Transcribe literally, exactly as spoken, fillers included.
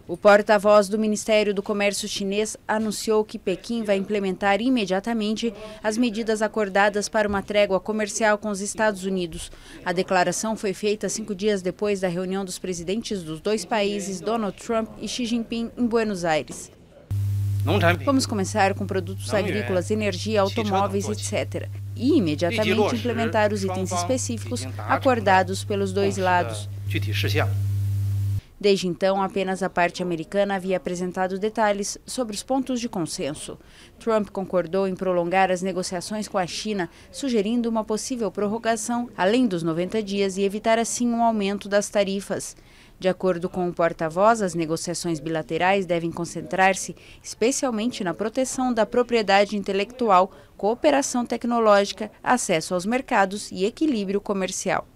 O porta-voz do Ministério do Comércio chinês anunciou que Pequim vai implementar imediatamente as medidas acordadas para uma trégua comercial com os Estados Unidos. A declaração foi feita cinco dias depois da reunião dos presidentes dos dois países, Donald Trump e Xi Jinping, em Buenos Aires. Vamos começar com produtos agrícolas, energia, automóveis, etcétera. E imediatamente implementar os itens específicos acordados pelos dois lados. Desde então, apenas a parte americana havia apresentado detalhes sobre os pontos de consenso. Trump concordou em prolongar as negociações com a China, sugerindo uma possível prorrogação além dos noventa dias e evitar assim um aumento das tarifas. De acordo com o porta-voz, as negociações bilaterais devem concentrar-se especialmente na proteção da propriedade intelectual, cooperação tecnológica, acesso aos mercados e equilíbrio comercial.